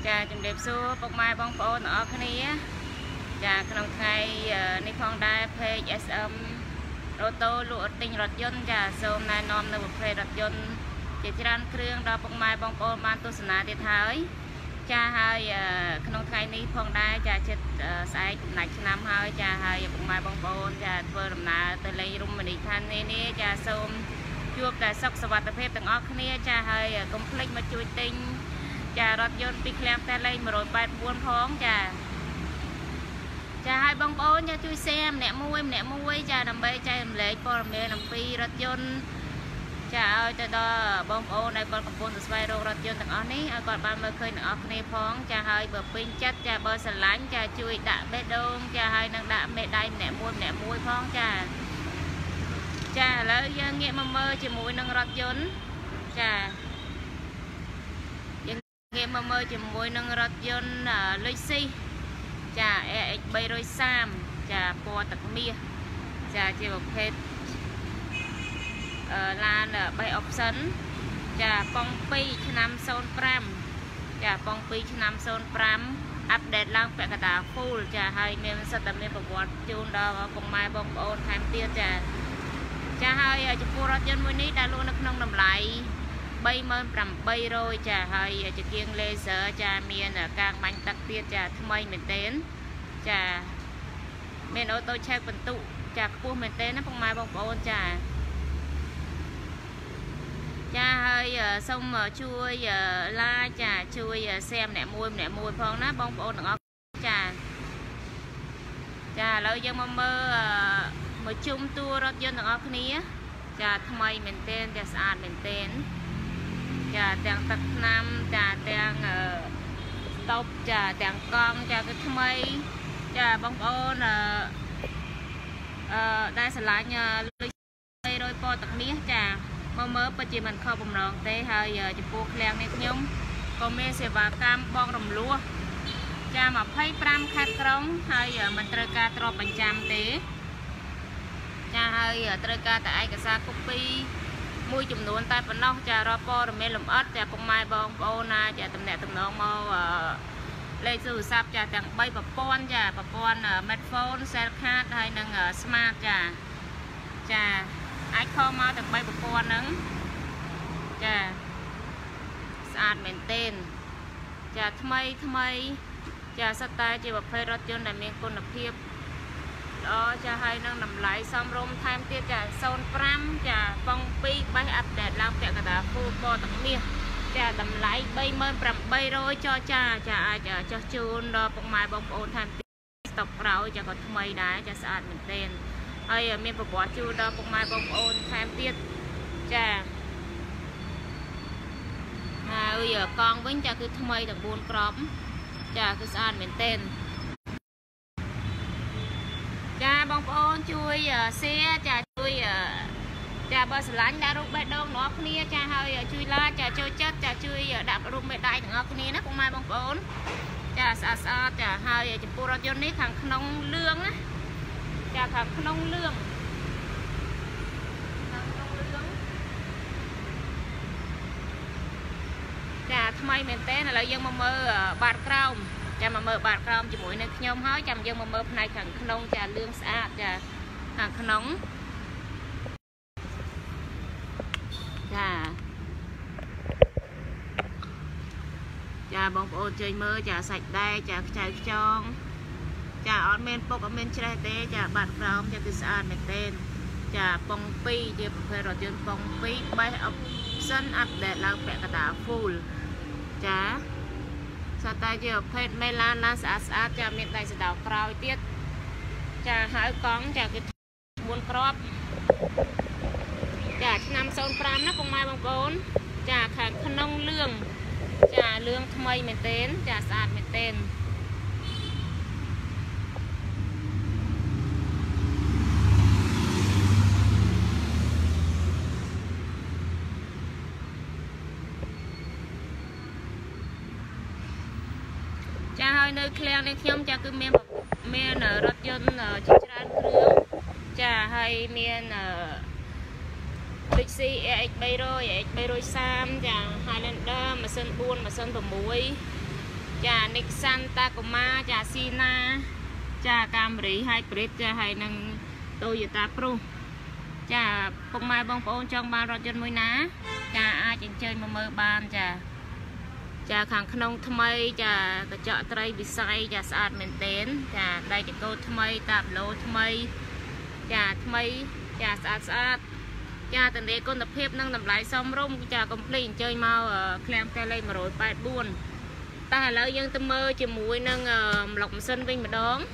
Chà chừng đẹp xưa bọc mai bong bồn ở cái này chà trong ngày này phong đai page SM ô tô lụa tinh rật dân chà xôm này nomនៅប្រភេទរថយន្តជាច្រើនគ្រឿងដល់ពុកម៉ែបងប្អូនបានទស្សនាទៀតហើយចាហើយក្នុងថ្ងៃនេះផងដែរចាចិត្តស្អែកកំណាច់ឆ្នាំហើយចាហើយពុកម៉ែបងប្អូនចាធ្វើដំណើរទៅលេងរមណីយដ្ឋាននេះចាសូមជួបតែសុខសុវត្ថិភាពទាំងអស់គ្នាចាហើយកុំភ្លេចមកជួយទិញចារថយន្តពីឃ្លាំងតែលេខ184ផងចាចាឲ្យបងប្អូនចាជួយแชร์ម្នាក់មួយចាដើម្បីចែករំលែកព័ត៌មានអំពីរថយន្តចាឲ្យទៅដល់បងប្អូនដែលគាត់កំពុងស្វែងរករថយន្តទាំងអស់នេះឲ្យគាត់បានមើលឃើញទាំងអស់គ្នាផងចាហើយបើពេញចិត្តចាបើស្រឡាញ់ចាជួយដាក់បេះដូងចាហើយនឹងដាក់មេដៃម្នាក់មួយផងចាចាឥឡូវយើងងាកមកមើលជាមួយនឹងរថយន្តចាយើងងាកមកមើលជាមួយនឹងរថយន្តលុយស៊ីចា AX 330ចាពណ៌ទឹកមាសចាជាប្រភេទឡាន3 option ចាប៉ុង2ឆ្នាំ05ចាប៉ុង2ឆ្នាំ05អាប់ដេតឡើងពាក់កណ្ដាល full ចាហើយមានសិទ្ធិតែមានប្រវត្តិជូនដល់ពុកម៉ែបងប្អូនថែមទៀតចាចាហើយចំពោះរថយន្តមួយនេះដែលលក់នៅក្នុងតម្លៃ3800ចាហើយជាគៀង laser ចាមានកាងបាញ់ទឹកទៀតចាថ្មីមែនទែនចាមានអូតូឆែកបន្ទុកចាខ្ពស់មែនទែនណាពុកម៉ែបងប្អូនចាចាហើយសូមជួយឡាយចាជួយ share ម្នាក់មួយផងណាបងប្អូនទាំងអស់ចាចាឥឡូវយើងមកមើលមកជុំតួរថយន្តទាំងអស់គ្នាចាថ្មីមែនទែនចាស្អាតមែនទែនចាទាំងទឹកថ្នាំចាទាំងស្តុបចាទាំងកង់ចាគឺថ្មីចាបងប្អូនដែលឆ្លាញ់លុយ300ពណ៌ទឹកមាសចាមកមើលពិតជាមិនខុសបំណងទេហើយចំពោះឃ្លាំងនេះខ្ញុំក៏មានសេវាកម្មបងរំលោះចា25ខេត្តក្រុងហើយមិនត្រូវការទ្រព្យបញ្ចាំទេចាហើយត្រូវការតែឯកសារកូពីមួយចំនួនតែប៉ុណ្ណោះចារកព័ត៌មានលម្អិតចាពុកម៉ែបងប្អូនណាចាតំណែងមកលេខទូរស័ព្ទចាទាំង3ប្រព័ន្ធចាប្រព័ន្ធ smartphone cell card ហើយនិង smart ចាចាអាចខលមកទាំង3ប្រព័ន្ធហ្នឹងចាស្អាតមែនទែនចាថ្មីចាសិតតែជាប្រភេទរថយន្តដែលមានគុណភាពល្អចាហើយនឹងតម្លៃសមរម្យថែមទៀតចា05ចាប៉ុង2បេះអាប់ដេតឡើងពាក់កណ្ដាល full ពណ៌ទឹកមាសចាតម្លៃ3800ចរចាអាចចោះជូនដល់ពុកម៉ែបងប្អូនថែមទៀតស្តុកក្រោយចាក៏ថ្មីដែរចាស្អាតមែនទែនហើយមានប្រវត្តិជូនដល់ពុកម៉ែបងប្អូនថែមទៀតចាហើយកង់វិញចាគឺថ្មីទាំង4គ្រាប់ចាគឺស្អាតមែនទែនចាបងប្អូនជួយ share ចាជួយចាបើស្រឡាញ់ដាក់រូបបេះដូងទាំងអស់គ្នាចាហើយជួយ like ចាចូលចិត្តចាជួយដាក់រូបមេដៃទាំងអស់គ្នាណាពុកម៉ែបងប្អូនចាស្អាតចាហើយចំពោះរថយន្តនេះខាងក្នុងលឿងណាចាខាងក្នុងលឿងចាថ្មីមែនទែនឥឡូវយើងមកមើលបាតក្រោមចាំមកមើលបាតក្រោមជាមួយនឹងខ្ញុំហើយចាំយើងមកមើលផ្នែកខាងក្នុងចាលឿងស្អាតចាខាងក្នុងចាបងប្អូនជួយមើលចាសាច់ដែកចាខ្ចៅខ្ចងចាអត់មានពុកអត់មានច្រេះទេចាបាតក្រោមចាគឺស្អាតមែនទែនចាប៉ុង2ជាប្រភេទរថយន្តប៉ុង2 base option អាប់ដេតឡើងពាក់កណ្ដាល full ចាស្អាតតែជាប្រភេទមេឡានស្អាតចាមានដៃសដៅក្រោយទៀតចាហើយកង់ចាគឺ4គ្រាប់ចាឆ្នាំ05ណាពុកម៉ែបងប្អូនចាខាងក្នុងលឿងចាលឿងថ្មីមែនទែនចាស្អាតមែនទែនចាហើយនៅឃ្លាំងនេះខ្ញុំចាគឺមានរថយន្តជាច្រើនគ្រឿងចាហើយមានដូច AX 300 AX 330ចា Highlander ម៉ាស៊ីន4ម៉ាស៊ីន6 chà Nixon Tacoma chà Sina chà Camry Hybrid chà hay năng Toyota Pro chà cùng mai bông bông trong ban rốt dân mùi ná chà ai trên chơi mà mơ ban chà chà kháng khăn thâm mây chà cái chợ tây bị say chà sạch mền tên chà đây chỉ câu thâm mây tạp lô thâm mây chà thâm mây chà sạch chà tình đề con tập hiệp năng làm lại xong rung chà complete chơi mau klem tay lên mà rồi bài buồn ta là dân tâm mơ chỉ mũi nâng lọc sân vinh mà đón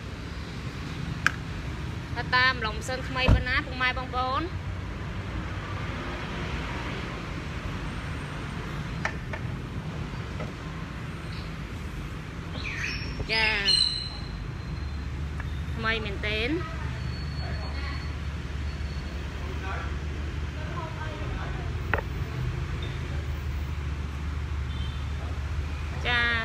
ta lọc sân thâm mây bên áp cùng mai bông bốn chà mây mình tên chà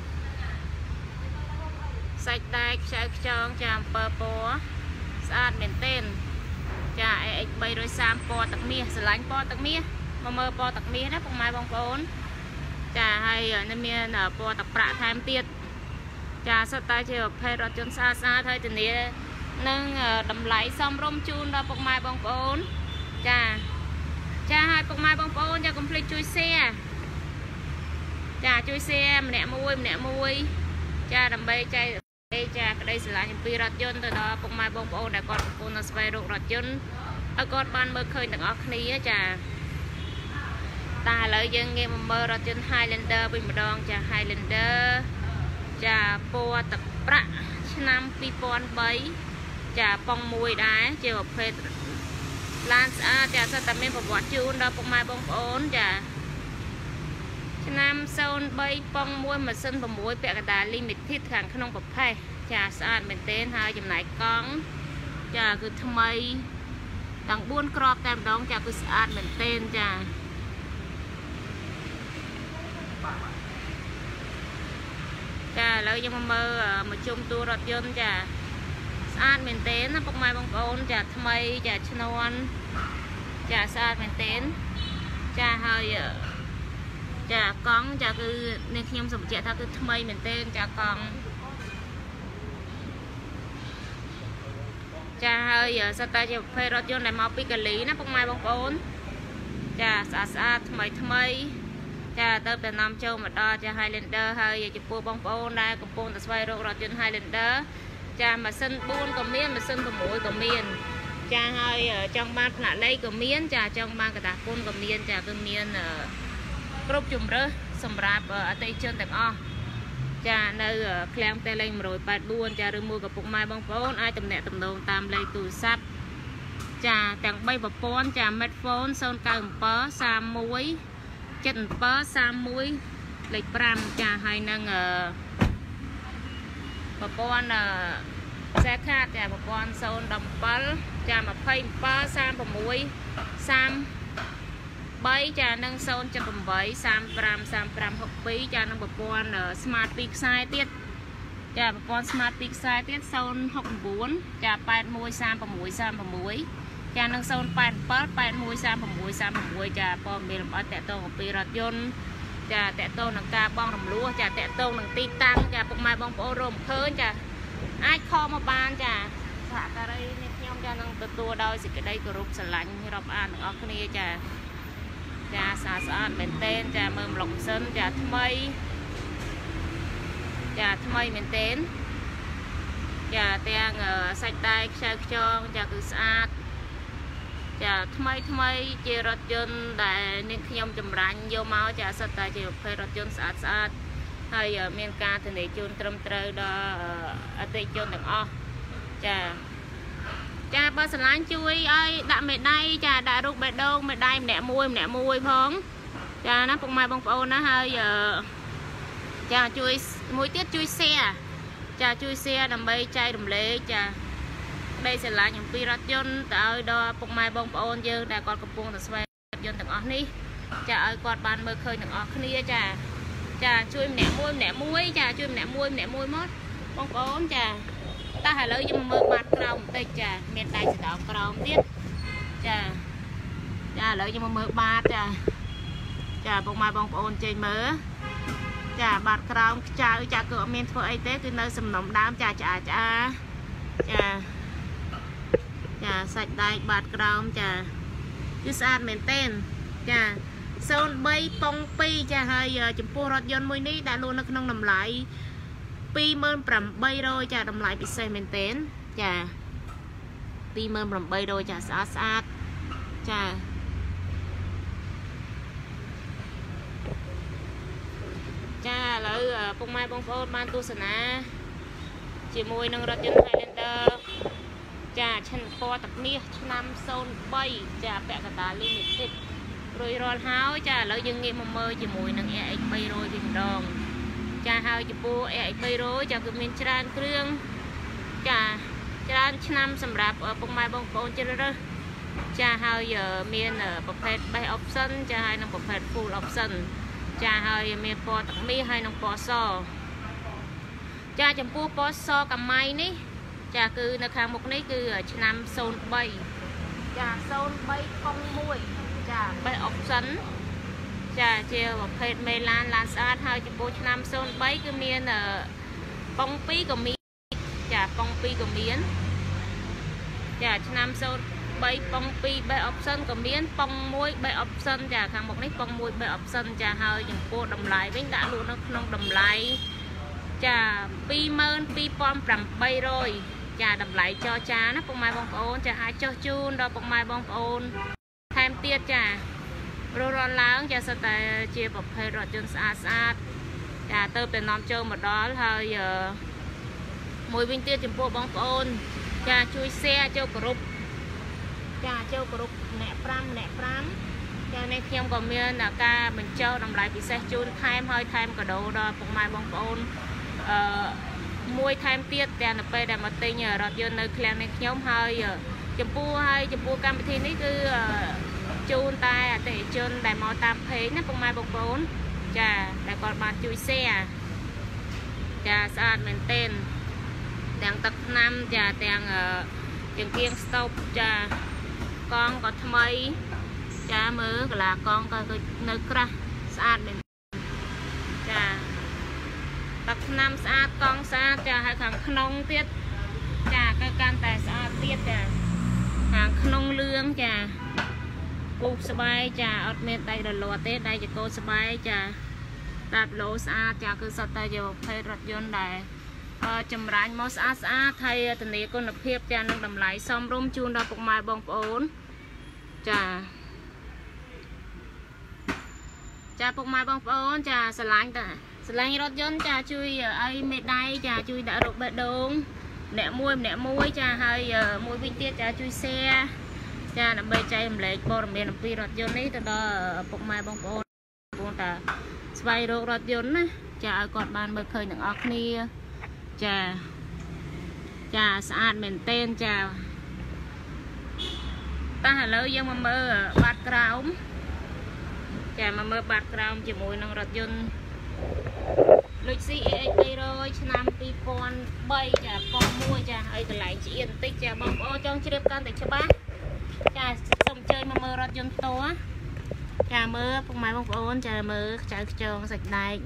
sạch tay sạch tròn chà bờ bó sạch mình tên chà bay rồi sam bò tắc mía sờ lánh bò tắc mía mà mơ bò tắc mía đó cùng mai bông bốn chà hay nên miền bò tắc bạ tham tiệt chà sát tay chơi phê rồi chôn xa xa thôi thì nè nâng đầm lấy xong rôm chun đó cùng mai bông bốn chà chà hai cùng mai bông bốn cho complete chui xe chà chui xe mẹ mui cha đầm bay chạy cha cái đây là những pi rọt dân từ đó cùng mai bông bốn đã còn con nó xoay rụt rọt dân ở con ban mơ khơi từng óc ní chà ta lợi dân nghe mơ rọt dân Highlander bình một đòn chà Highlander chà po tập bạ năm pi pon bay chà pong mùi đá chơi một phê lan chà sao tạm bên một quả chun đó cùng mai bông bốn chà năm sau bay pong môi mà sân và môi bẹ cả đà limited hàng không bậc hay chà sạch mình tên hai chùm này con chà cứ thâm mây đằng buôn crop tem đóng chà cứ sạch mình tên chà chà lấy cho mơ một chung tour rọt dân chà sạch mình tên nó bọc mai bông ôn chà thâm mây chà chnon chà sạch mình tên chà hơi chà con chà cứ nên khi em dùng trẻ ta cứ thâm mây mình tên chà con chà hơi sao ta chà phê rốt vô này mau pi cà lý nó bông mai bông bốn chà xa thâm mây chà tới từ Nam Châu mà đo chà Highlander hơi chụp bua bông bốn đây cũng bông ta xoay rốt trên Highlander chà mà sân buôn có miên mà sân có mũi có miên chà hơi trong ban là lấy có miên chà trong ban cả buôn có miên chà có miên group chùm rơ sầm rạp ở tây chân tầng o cha nơi klem tây lên rồi bạt buôn cha đưa muaกับphục mai bông phốn ai tầm nẹt tầm đồn tam lấy tủ sắt cha tầng bay vào phone cha met phone sơn cao pớ sam muối chân pớ sam muối lịch pram cha hay năng vào phone xe khác cha vào phone sơn đồng pớ cha mà phay pớ sam vào muối sam bay cha nâng sơn cho cùng với sam pram học phí cha nâng một con smart pixel tiết cha một con smart pixel tiết sơn học 4 cha pan môi sam và muối cha nâng sơn pan môi sam và muối cha con mình ở tẹt tô một pi rọt yon cha tẹt tô nâng ca bong rầm lúa cha tẹt tô nâng ti tăng cha bông mai bông bổ rôm khơi cha ai kho mà ban cha thả cái đây nhom cha nâng từ tua đôi thì cái đây group sờ lạnh rộp an ở cái này cha chà sạch mình tên chà mơm lọc sân chà thâm mây mình tên chà tang sạch tay sạch cho chà cứ sạch chà thâm mây chia rốt chân để nên khi nhom chùm ranh vô máu chà sạch tay chia phê rốt chân sạch hay miền ca thì để chôn trâm trơ đó ở tây chôn đằng o chà cha ba sẵn láng chui ơi đã mẹ đây cha đã rút mẹ đâu mẹ đây mẹ mui phong cha nó cùng mai bông phô nó hơi giờ cha chui mũi tiết chui xe cha chui xe đầm bay chay đầm lệ cha đây sẽ là những pi rát dân tại đó cùng mai bông phô dơ đã còn cặp buông từ xoay dân từng ớt ní cha ơi quạt bàn mơ khơi từng ớt ní cha chui mẹ mui cha chui mẹ mui mất bông phô cha ta hãy lấy cho mơ bát còng tây trà miền tây sẽ đào còng tiết trà lấy cho mơ bát trà bông mai bông ôn chơi mớ ចាបាត់ក្រោមខ្ចៅចាគឺអត់មានធ្វើអីទេគឺនៅសំណុំដើមចាចាចាចាសាច់ដែកបាត់ក្រោមចាគឺស្អាតមែនទែនចា03ប៉ុង2ចាហើយចំពោះរថយន្តមួយនេះដាក់លក់នៅក្នុងតម្លៃ 2800 ចាតម្លៃពិសេសមែនទែនចា 2800 ចាស្អាតចាចាឥឡូវពុកម៉ែបងប្អូនបានទស្សនាជាមួយនឹងរថយន្ត Highlander ចាឈិនពណ៌ទឹកមាសឆ្នាំ03ចាពាក់កណ្ដាល Limited រួចរាល់ហើយចាឥឡូវយើងងាកមកមើលជាមួយនឹង RX 300 វិញម្ដងចាហើយចំពោះ RX 300 ចាគឺមានច្រើនគ្រឿងចាច្រើនឆ្នាំសម្រាប់ពុកម៉ែបងប្អូនជ្រើសរើសចាហើយមានប្រភេទ Base Option ចាហើយនិងប្រភេទ Full Option ចាហើយមានពណ៌ទឹកមាសហើយនិងពណ៌សចាចំពោះពណ៌សកម្មៃនេះចាគឺនៅខាងមុខនេះគឺឆ្នាំ03ចា03ប៉ុង1ចា Base Option ចាជាប្រភេទមេឡានឡានស្អាតហើយចំពោះឆ្នាំ03គឺមានប៉ុង2ក៏មានចាប៉ុង2ក៏មានចាឆ្នាំ03ប៉ុង2 Base Option ក៏មានប៉ុង1 Base Option ចាខាងមុខនេះប៉ុង1 Base Option ចាហើយចំពោះតម្លៃវិញដាក់លក់នៅក្នុងតម្លៃចា22,800 ចាតម្លៃចរចាណាពុកម៉ែបងប្អូនចាអាចចុះជូនដល់ពុកម៉ែបងប្អូនថែមទៀតចារត់ឡើងចាសិតតែជាប្រភេទរថយន្តស្អាតចាទៅតែនាំចូលមកដល់ហើយមួយវិញទៀតចំពោះបងប្អូនចាជួយ share ចូលក្រុមចាចូលក្រុមម្នាក់5ចានេះខ្ញុំក៏មានការបញ្ចុះតម្លៃពិសេសជូនថែមហើយថែមកាដូដល់ពុកម៉ែបងប្អូនមួយថែមទៀតទាំងនៅពេលដែលមកទិញរថយន្តនៅឃ្លាំងនេះខ្ញុំហើយចំពោះកម្មវិធីនេះគឺជូនតែអតិថិជនដែលមកតាមเพจណាពុកម៉ែបងប្អូនចាដែលគាត់បានជួយ share ចាស្អាតមែនទែនទាំងទឹកថ្នាំចាទាំងចង្គៀងស្តុបចាកង់ក៏ថ្មីចាមើលកន្លាកង់ក៏នៅក្រាស់ស្អាតមែនចាទឹកថ្នាំស្អាតកង់ស្អាតចាហើយខាងក្នុងទៀតចាក៏កាន់តែស្អាតទៀតចាខាងក្នុងលឿងចាគូស្បែកចាអត់មានដៃរលាត់ទេដៃចកោស្បែកចាដាប់ឡូស្អាតចាគឺសុទ្ធតែជាប្រភេទរថយន្តដែលចម្រាញ់មកស្អាតហើយធានាគុណភាពចានឹងតម្លៃសមរម្យជូនដល់ពុកម៉ែបងប្អូនចាពុកម៉ែបងប្អូនចាស្រឡាញ់រថយន្តចាជួយឲ្យមេដៃចាជួយដាក់រោគបេះដូងម្នាក់មួយចាហើយមួយវិញទៀតចាជួយ share ចាដើម្បីចែករំលែកព័ត៌មានអំពីរថយន្តនេះទៅដល់ពុកម៉ែបងប្អូនតាស្វែងរករថយន្តណាចាឲ្យគាត់បានមើលឃើញទាំងអស់គ្នាចាស្អាតមែនទែនចាតោះឥឡូវយើងមកមើលបាតក្រោមចាមកមើលបាតក្រោមជាមួយនឹងរថយន្តដូច CX 300ឆ្នាំ2003ចាប៉ុង1ចាហើយកន្លែងឆ្អៀតបន្តិចចាបងប្អូនចង់ជ្រាបកាន់តែច្បាស់ចាសូមអញ្ជើញមកមើលរថយន្តផ្ទាល់ចាមើលពុកម៉ែបងប្អូនចាមើលខ្ចៅខ្ចងសាច់ដែក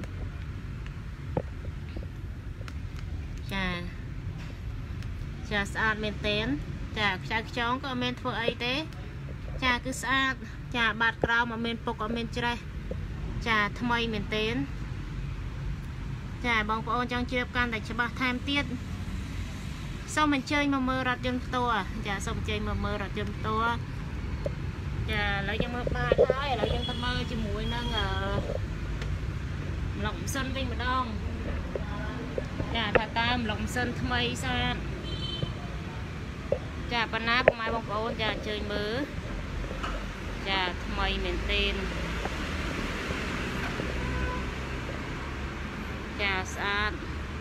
ចាស្អាតមែនទែនចាខ្ចៅខ្ចងក៏អត់មានធ្វើអីទេចាគឺស្អាតចាបាតក្រោមអត់មានពុកអត់មានច្រេះចាថ្មីមែនទែនចាបងប្អូនចង់ជ្រាបកាន់តែច្បាស់ថែមទៀតសូមអញ្ជើញមកមើលរថយន្តផ្ទាល់ចាសូមអញ្ជើញមកមើលរថយន្តផ្ទាល់ចាឥឡូវយើងមើលបាតហើយឥឡូវយើងទៅមើលជាមួយនឹងម្លុកម៉ាស៊ីនវិញម្ដងចាថាតើម្លុកម៉ាស៊ីនថ្មីស្អាតចាប៉ុណ្ណាពុកម៉ែបងប្អូនចាអញ្ជើញមើលចាថ្មីមែនទែនចាស្អាត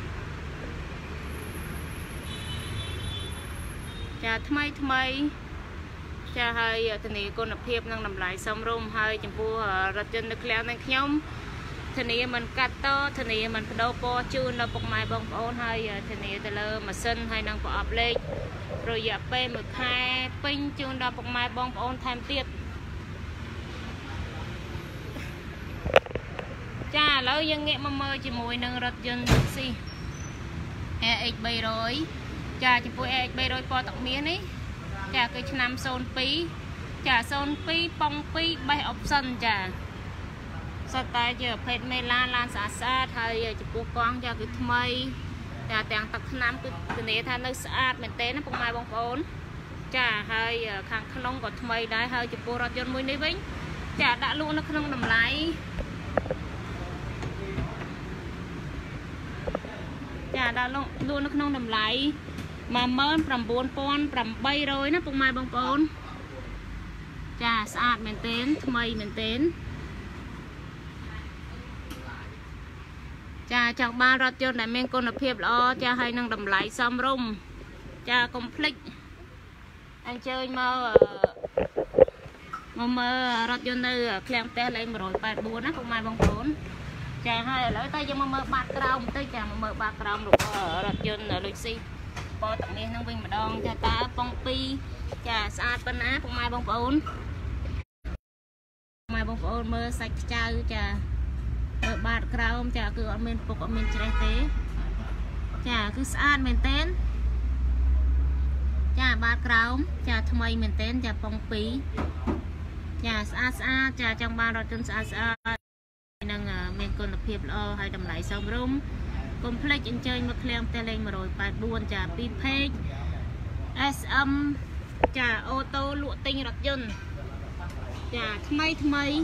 ចាថ្មីចាហើយធានាគុណភាពនិងតម្លៃសមរម្យហើយចំពោះរថយន្តនៅឃ្លាំងនឹងខ្ញុំធានាមិនកាត់តធានាមិនបដូរពណ៌ជូនដល់ពុកម៉ែបងប្អូនហើយធានាទៅលើម៉ាស៊ីនហើយនឹងប្រអប់លេខរយៈពេល1ខែពេញជូនដល់ពុកម៉ែបងប្អូនថែមទៀតចាឥឡូវយើងងាកមកមើលជាមួយនឹងរថយន្តស៊ី AX 300ចាចំពោះ AX 300 ពណ៌ទឹកមាសនេះចាគឺឆ្នាំ02ចា02ប៉ុង2 best option ចាសុទ្ធតែជាប្រភេទមេឡានឡានស្អាតហើយចំពោះកង់ចាគឺថ្មីចាទាំងទឹកថ្នាំគឺធានាថានៅស្អាតមែនទែនណាពុកម៉ែបងប្អូនចាហើយខាងក្នុងក៏ថ្មីដែរហើយចំពោះរថយន្តមួយនេះវិញចាដាក់លក់នៅក្នុងតម្លៃចាដាក់លក់នៅក្នុងតម្លៃ 19800 ណាពុកម៉ែបងប្អូនចាស្អាតមែនទែនថ្មីមែនទែនចាចង់បានរថយន្តដែលមានគុណភាពល្អចាហើយនឹងតម្លៃសមរម្យចាកុំភ្លេចអញ្ជើញមកមើលរថយន្តនៅឃ្លាំងផ្ទះលេខ 184 ណាពុកម៉ែបងប្អូនចាហើយឥឡូវតើយើងមកមើលបាតក្រោមបន្តិចចាមកមើលបាតក្រោមរថយន្តលុយស៊ីពណ៌ទឹកមាសហ្នឹងវិញម្ដងចាតើប៉ុង2ចាស្អាតប៉ុណ្ណាពុកម៉ែបងប្អូនមើលសាច់ខ្ចៅចាមើលបាតក្រោមចាគឺអត់មានពុកអត់មានច្រេះទេចាគឺស្អាតមែនទែនចាបាតក្រោមចាថ្មីមែនទែនចាប៉ុង2ចាស្អាតចាចង់បានរថយន្តស្អាតនឹងមានគុណភាពល្អហើយតម្លៃសមរម្យកុំភ្លេចអញ្ជើញមកឃ្លាំងផ្ទះលេខ 184 ចាពីเพจ SM ចាអូតូលក់ទិញរថយន្តចាថ្មី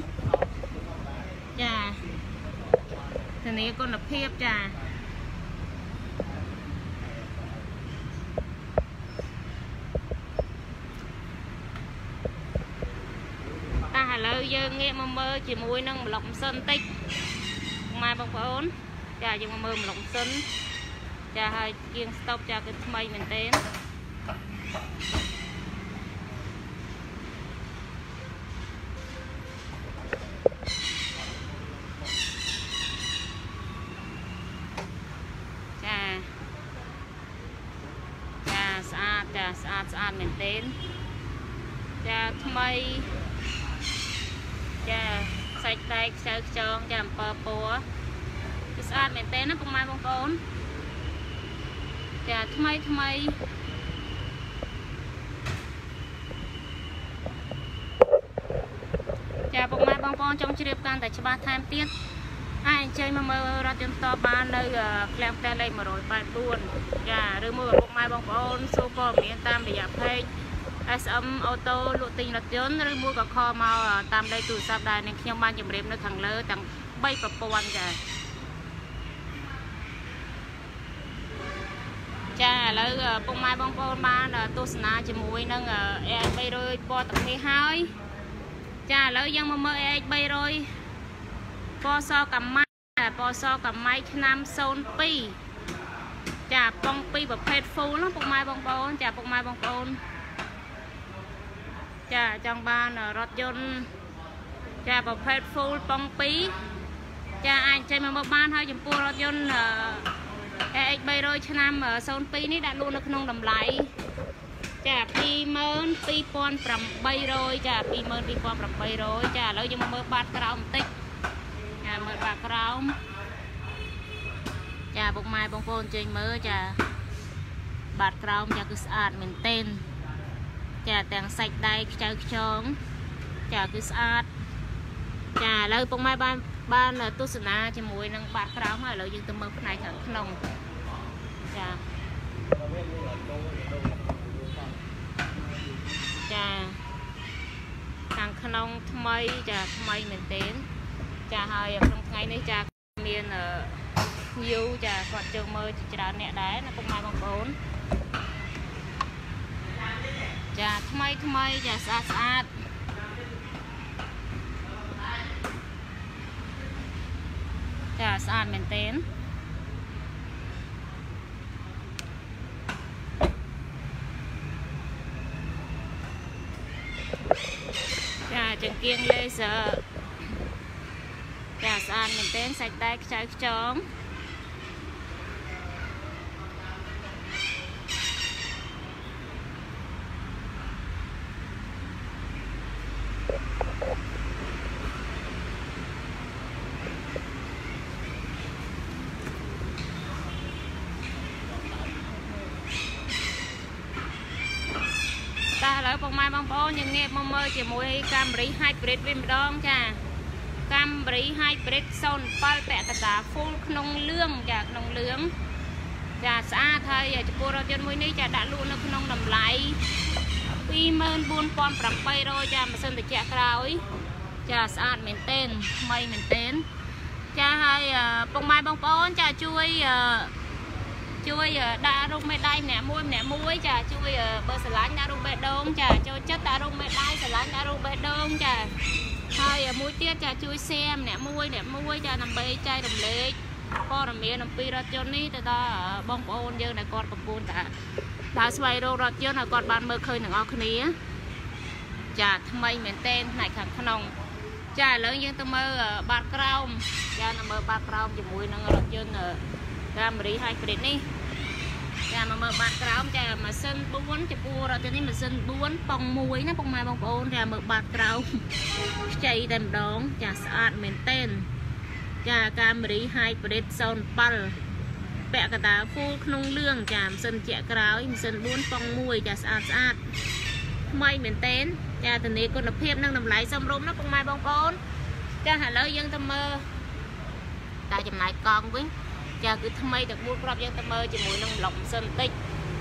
ចាធានាគុណភាពចាឥឡូវយើងងាកមកមើលជាមួយនឹងប្លុកម៉ាស៊ីនបន្តិចម៉ែបងប្អូនចាយើងមកមើលប្លុកម៉ាស៊ីនចាហើយជាងស្តុបចាគឺថ្មីមែនទែនចាស្អាតចាស្អាតមែនទែនចាថ្មីចាសាច់តែខ្ចៅខ្ចងចាអំពើពណ៌គឺស្អាតមែនទែនណាពុកម៉ែបងប្អូនចាថ្មីចាពុកម៉ែបងប្អូនចង់ជ្រាបកាន់តែច្បាស់ថែមទៀតអាចអញ្ជើញមកមើលរថយន្តតបាននៅឃ្លាំងផ្ទះលេខ 184 ចាឬមួយពុកម៉ែបងប្អូនសួរព័ត៌មានតាមរយៈเพจSM អូតូលក់ទិញរថយន្តឬមួយក៏ខលមកតាមលេខទូរស័ព្ទដែរនឹងខ្ញុំបានជម្រាបនៅខាងលើទាំង3ប្រព័ន្ធចាឥឡូវពុកម៉ែបងប្អូនបានទស្សនាជាមួយនឹង AX 300 ពណ៌ទឹកមាសហើយចាឥឡូវយើងមកមើល AX 300 ពណ៌សកម្មៃឆ្នាំ02ចាប៉ុង2ប្រភេទ full ណាពុកម៉ែបងប្អូនចាពុកម៉ែបងប្អូនចាចង់បានរថយន្តចាប្រភេទ full ប៉ុង2ចាអាចចេញមកបានហើយចំពោះរថយន្ត AX 300 ឆ្នាំ02នេះដាក់លក់នៅក្នុងតម្លៃចា 22800 ចា 22800 ចាឥឡូវយើងមកមើលបាតក្រោមបន្តិចចាមើលបាតក្រោមចាពុកម៉ែបងប្អូនចេញមើលចាបាតក្រោមចាគឺស្អាតមែនទែនចាទាំងសាច់ដៃខ្ចៅខ្ចងចាគឺស្អាតចាឥឡូវពុកម៉ែបានទស្សនាជាមួយនឹងបាតក្រោមហើយឥឡូវយើងទៅមើលផ្នែកខាងក្នុងចាខាងក្នុងថ្មីចាថ្មីមែនទែនចាហើយក្នុងថ្ងៃនេះចាមានញៀវចាគាត់ចូលមើលជាច្រើនអ្នកដែរណាពុកម៉ែបងប្អូនចាថ្មីចាស្អាតចាស្អាតមែនទែនចាចង្គៀងលេសចាស្អាតមែនទែនសាច់តែខ្ចៅខ្ចងឥឡូវបងម៉ែបងប្អូនយើងងាកមកមើលជាមួយកាមេរី hybrid វិញម្ដងចាកាមេរី hybrid 07ពាក់កណ្ដាល full ក្នុងលឿងចាក្នុងលឿងចាស្អាតហើយចំពោះរថយន្តមួយនេះចាដាក់លក់នៅក្នុងតម្លៃ 24,800 ចាម៉ាស៊ីនត្រជាក់ក្រោយចាស្អាតមែនទែនថ្មីមែនទែនចាហើយបងម៉ែបងប្អូនចាជួយដាក់រូបមេដៃម្នាក់មួយចាជួយបើស្រឡាញ់ដាក់រូបបេះដូងចាចូលចិត្តដាក់រូបមេដៃស្រឡាញ់ដាក់រូបបេះដូងចាហើយមួយទៀតចាជួយ share ម្នាក់មួយចាដើម្បីចែករំលែកព័ត៌មានអំពីរថយន្តនេះទៅដល់បងប្អូនយើងដែលគាត់កំពុងតែដើរស្វែងរករថយន្តឲ្យគាត់បានមើលឃើញទាំងអស់គ្នាចាថ្មីមែនទែនផ្នែកខាងក្នុងចាឥឡូវយើងទៅមើលបាតក្រោមចាទៅមើលបាតក្រោមជាមួយនឹងរថយន្តកាមេរី hybrid នេះចាមកមើលបាតក្រោមចាម៉ាស៊ីន4ចំពោះរថយន្តនេះម៉ាស៊ីន4ប៉ុង1ណាពុកម៉ែបងប្អូនចាមើលបាតក្រោមខ្ចីតែម្ដងចាស្អាតមែនទែនចាកាមេរី hybrid 07ពាក់កណ្ដាល full ក្នុងលឿងចាម៉ាស៊ីនជាក់ក្រោយម៉ាស៊ីន4ប៉ុង1ចាស្អាតថ្មីមែនទែនចាធានាគុណភាពនិងតម្លៃសមរម្យណាពុកម៉ែបងប្អូនចាឥឡូវយើងទៅមើលតែចំណាយកង់វិញចាគឺថ្មីទាំង4គ្រាប់យើងទៅមើលជាមួយនឹងប្លុកម៉ាស៊ីនបន្តិច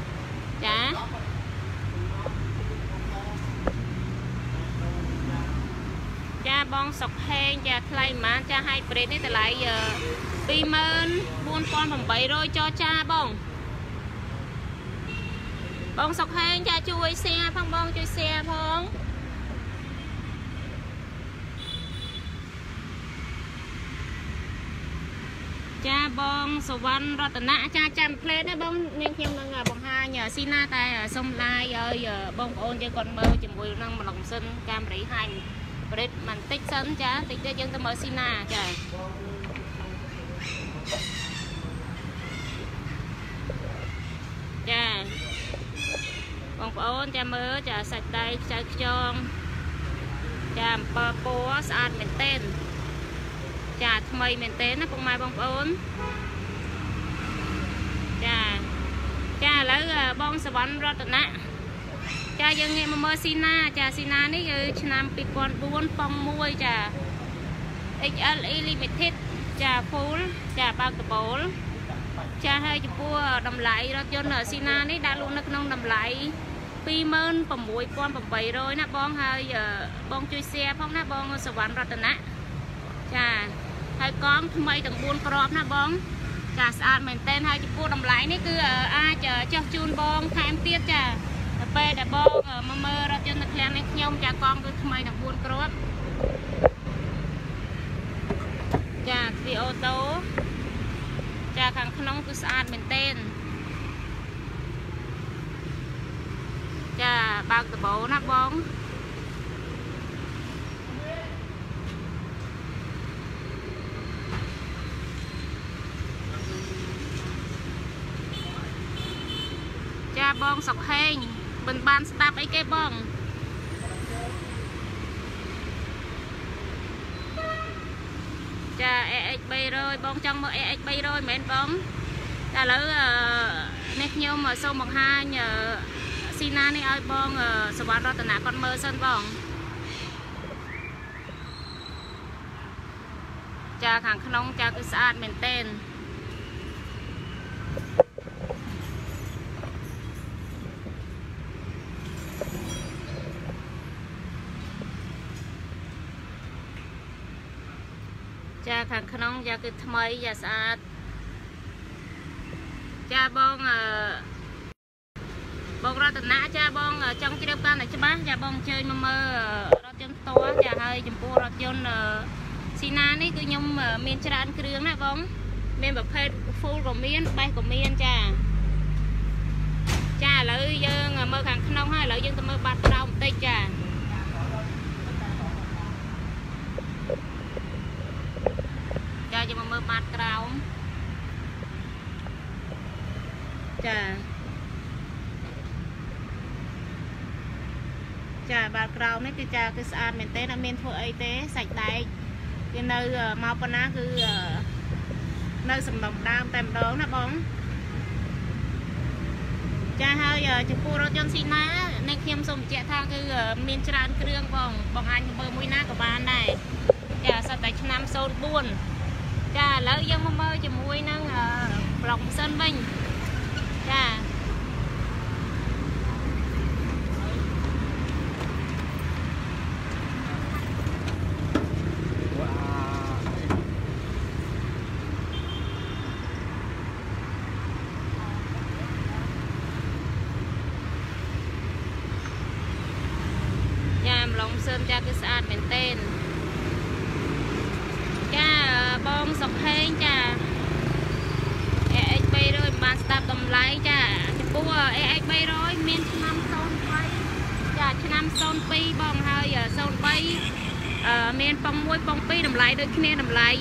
ចាបងសុកហេងចាថ្លៃប៉ុន្មានចា hybrid នេះតម្លៃ 24,800 ចរចាបងសុកហេងចាជួយ share ផងបងជួយ share ផងចាបងសវណ្ណរតនៈចាចាំផ្លេតណាបងនាងខ្ញុំនឹងបង្ហាញស៊ីណាតែសុំឡាយឲ្យបងប្អូនយើងគាត់មើលជាមួយនឹងប្លុកម៉ាស៊ីនកាមេរី hybrid បន្តិចសិនចាតិចទៀតយើងទៅមើលស៊ីណាចាបងប្អូនចាមើលចាសាច់ដៃខ្ចៅខ្ចងចាអំពើពណ៌ស្អាតមែនទែនចាថ្មីមែនទែនណាពុកម៉ែបងប្អូនចាឥឡូវបងសវណ្ណរតនៈចាយើងងាកមកមើលស៊ីណាចាស៊ីណានេះគឺឆ្នាំ2004ប៉ុង1ចា XLE Limited ចា full ចាបើកដបូលចាហើយចំពោះតម្លៃរថយន្តស៊ីណានេះដាក់លក់នៅក្នុងតម្លៃ 26,800 ណាបងហើយបងជួយ share ផងណាបងសវណ្ណរតនៈចាហើយកង់ថ្មីទាំង4គ្រាប់ណាបងចាស្អាតមែនទែនហើយចំពោះតម្លៃនេះគឺអាចចុះជូនបងថែមទៀតចាដល់ពេលដែលបងមកមើលរថយន្តនៅឃ្លាំងនេះខ្ញុំចាកង់គឺថ្មីទាំង4គ្រាប់ចាទ្វារអូតូចាខាងក្នុងគឺស្អាតមែនទែនចាបើកដបូលណាបងចាបងសុកហេងមិនបានស្ដាប់អីគេបងចា AX 300បងចង់មើល AX 300មែនបងតែឥឡូវនេះខ្ញុំសូមបង្ហាញស៊ីណានេះឲ្យបងសវណ្ណរតនៈគាត់មើលសិនបងចាខាងក្នុងចាគឺស្អាតមែនទែនចាខាងក្នុងចាគឺថ្មីចាស្អាតចាបងរតនៈចាបងចង់ជ្រាបកាន់តែច្បាស់ចាបងអញ្ជើញមកមើលរថយន្តផ្ទាល់ចាហើយចំពោះរថយន្តស៊ីណានេះគឺខ្ញុំមានច្រើនគ្រឿងណាបងមានប្រភេទ full ក៏មានបេះក៏មានចាឥឡូវយើងមើលខាងក្នុងហើយឥឡូវយើងទៅមើលបាតក្រោមបន្តិចចាយើងមកមើលបាតក្រោមចាបាតក្រោមនេះគឺចាគឺស្អាតមែនទេអត់មានធ្វើអីទេសាច់ដែកវានៅមកប៉ុណ្ណាគឺនៅសំណុំដើមតែម្ដងណាបងចាហើយចំពោះរថយន្តស៊ីណានេះខ្ញុំសូមបញ្ជាក់ថាគឺមានច្រើនគ្រឿងបងអាចមើលមួយណាក៏បានដែរចាសិតតែឆ្នាំ04ចាឥឡូវយើងមកមើលជាមួយនឹងប្លុកម៉ាស៊ីនវិញចាឡងសើមចាគឺស្អាតមែនទែនចាបងសុកហេងចា AX 300បានស្ដាប់តម្លៃចាចំពោះ AX 300មានឆ្នាំ03ចាឆ្នាំ02បងហើយ03មានប៉ុង1ប៉ុង2តម្លៃដូចគ្នាតម្លៃ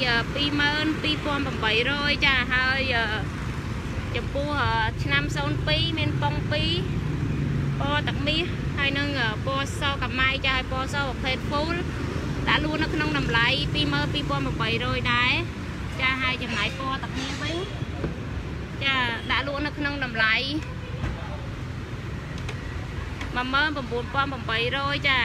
22,800 ចាហើយចំពោះឆ្នាំ02មានប៉ុង2ពណ៌ទឹកមាសហើយនឹងពណ៌សកាម៉ៃចាហើយពណ៌សប្រភេទ full ដាក់លក់នៅក្នុងតម្លៃ 22,800 ដែរចាហើយចំណាយពណ៌ទឹកមាសវិញចាដាក់លក់នៅក្នុងតម្លៃ 19,800 ចា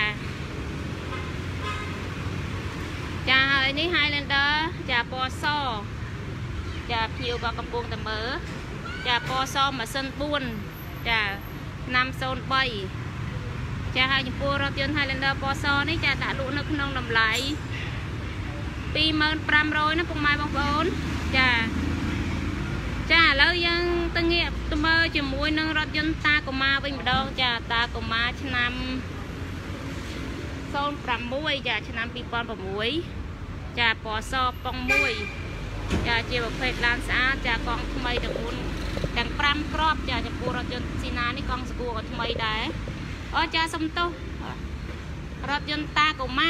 ចាហើយនេះ Highlander ចាពណ៌សចាភ្ញៀវក៏កំពុងតែមើលចាពណ៌សម៉ាស៊ីន4ចាឆ្នាំ03ចាហើយចំពោះរថយន្ត Highlander ពណ៌សនេះចាដាក់លក់នៅក្នុងតម្លៃ 25,000 ណាពុកម៉ែបងប្អូនចាចាឥឡូវយើងទៅងាកទៅមើលជាមួយនឹងរថយន្តតាកូម៉ាវិញម្ដងចាតាកូម៉ាឆ្នាំ06ចាឆ្នាំ2006ចាពណ៌សប៉ុង1ចាជាប្រភេទឡានស្អាតចាកង់ថ្មីទាំង4ទាំង5គ្រាប់ចាចំពោះរថយន្តស៊ីណានេះកង់ស្គួរក៏ថ្មីដែរអូចាសុំទោសរថយន្តតាកូម៉ា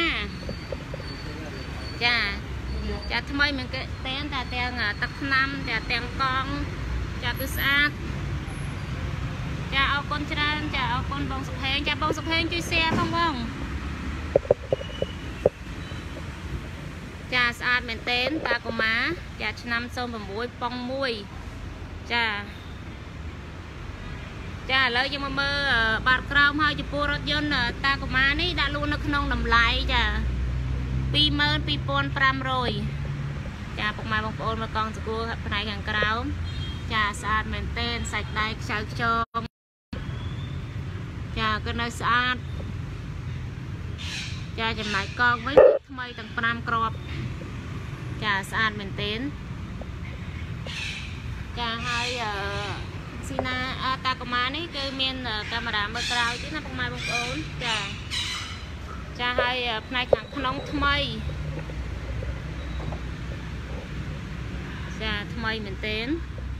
ចាចាថ្មីមែនគេតែទាំងទឹកថ្នាំចាទាំងកង់ចាគឺស្អាតចាអរគុណច្រើនចាអរគុណបងសុភេងចាបងសុភេងជួយ share ផងបងចាស្អាតមែនទែនតាកូម៉ាចាឆ្នាំ06ប៉ុង1ចាចាឥឡូវយើងមកមើលបាតក្រោមហើយចំពោះរថយន្តតាកូម៉ានេះដាក់លក់នៅក្នុងតម្លៃចា 22,500 ចាពុកម៉ែបងប្អូនមើលកង់ស្គួរផ្នែកខាងក្រោមចាស្អាតមែនទែនសាច់ដៃខ្ចៅខ្ចងចាគឺនៅស្អាតចាចំណែកកង់វិញថ្មីទាំង5គ្រាប់ចាស្អាតមែនទែនចាហើយស៊ីណាតាកូម៉ានេះគឺមានកាមេរ៉ាមើលក្រោយទៀតណាពុកម៉ែបងប្អូនចាចាហើយផ្នែកខាងក្នុងថ្មីចាថ្មីមែនទែន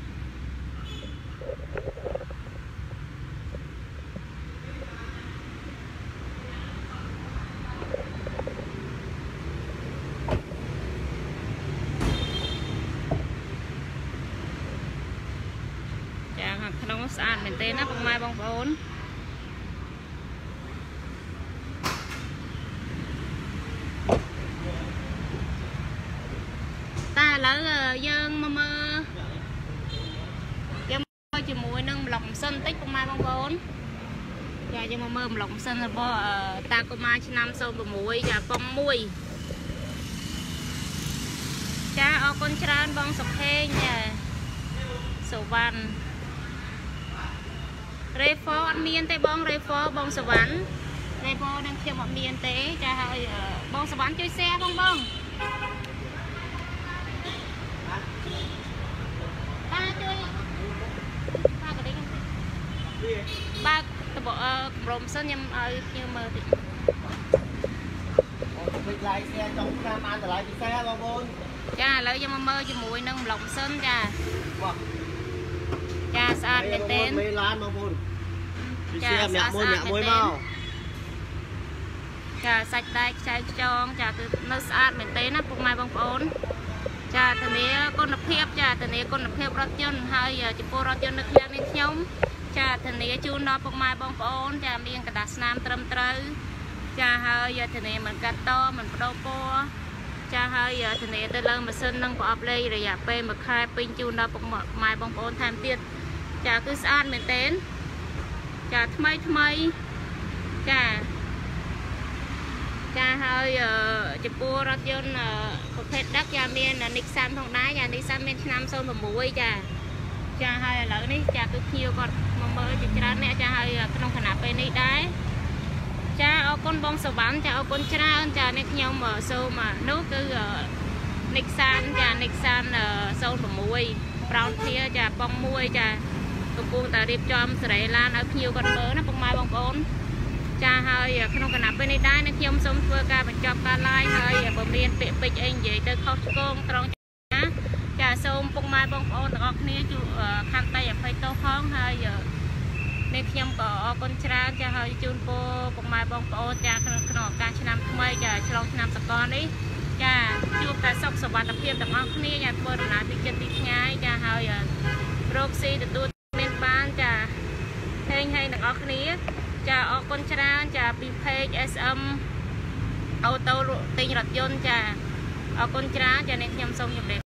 ចាខាងក្នុងស្អាតមែនទែនណាពុកម៉ែបងប្អូនតែឥឡូវយើងមកមើលជាមួយនឹងប្លុកម៉ាស៊ីនតិចពុកម៉ែបងប្អូនចាយើងមកមើលប្លុកម៉ាស៊ីនរបស់តាកូម៉ាឆ្នាំ06ចាប៉ុង1ចាអរគុណច្រើនបងសុខេងចាសុវណ្ណរេហ្វអត់មានទេបងរេហ្វបងសុវណ្ណរេហ្វនឹងខ្ញុំអត់មានទេចាហើយបងសុវណ្ណជួយ share ផងបងបើកតបកម្រំសិនខ្ញុំឲ្យភ្ញៀវមើលតិចអូពេកឡាយ share ចុងឆ្នាំបានតម្លៃពិសេសបងប្អូនចាឥឡូវយើងមកមើលជាមួយនឹងប្លុកសិនចាចាស្អាតមែនទែនមេឡានបងប្អូនចាស្អាតមួយមកចាសាច់ដែកខ្ចៅខ្ចងចាគឺនៅស្អាតមែនទែនណាពុកម៉ែបងប្អូនចាធានាគុណភាពចាធានាគុណភាពរថយន្តហើយចំពោះរថយន្តនៅឃ្លាំងនេះខ្ញុំចាធានាជូនដល់ពុកម៉ែបងប្អូនចាមានកដាស់ស្នាមត្រឹមត្រូវចាហើយធានាមិនកាត់តមិនបដូរពណ៌ចាហើយធានាទៅលើម៉ាស៊ីននឹងប្រអប់លេខរយៈពេល1ខែពេញជូនដល់ពុកម៉ែបងប្អូនថែមទៀតចាគឺស្អាតមែនទែនចាថ្មីចាហើយចំពោះរថយន្តប្រភេទដឹកចាមាន Nissan ផងដែរចា Nissan មានឆ្នាំ06ចាហើយឥឡូវនេះចាគឺភ្ញៀវគាត់មកមើលជាច្រើនអ្នកចាហើយក្នុងគណៈពេលនេះដែរចាអរគុណបងសវណ្ណចាអរគុណច្រើនចានេះខ្ញុំសូមនោះគឺ Nissan ចា Nissan 06 Frontier ចាប៉ុង1ចាកំពុងតែរៀបចំសេរីឡានឲ្យភ្ញៀវគាត់មើលណាពុកម៉ែបងប្អូនចាហើយក្នុងគណៈពេលនេះដែរនឹងខ្ញុំសូមធ្វើការបញ្ចប់ការ live ហើយបើមានពាក្យពេចន៍អីនិយាយទៅខុសឆ្គងត្រង់ចាសូមពុកម៉ែបងប្អូនទាំងអស់គ្នាជួខន្តីអភ័យទោសផងហើយនេះខ្ញុំក៏អរគុណច្រើនចាហើយជូនពរពុកម៉ែបងប្អូនចាក្នុងឱកាសឆ្នាំថ្មីចាឆ្លងឆ្នាំសកលនេះចាជួបតែសុខសុវត្ថិភាពទាំងអស់គ្នាចាធ្វើដំណើរទីចិត្តទីឆ្ងាយចាហើយរកស៊ីទទួលមានបានចាហេងទាំងអស់គ្នាចាអរគុណច្រើនចាពី page SM អូតូទិញរថយន្តចាអរគុណច្រើនចានេះខ្ញុំសូមជម្រាប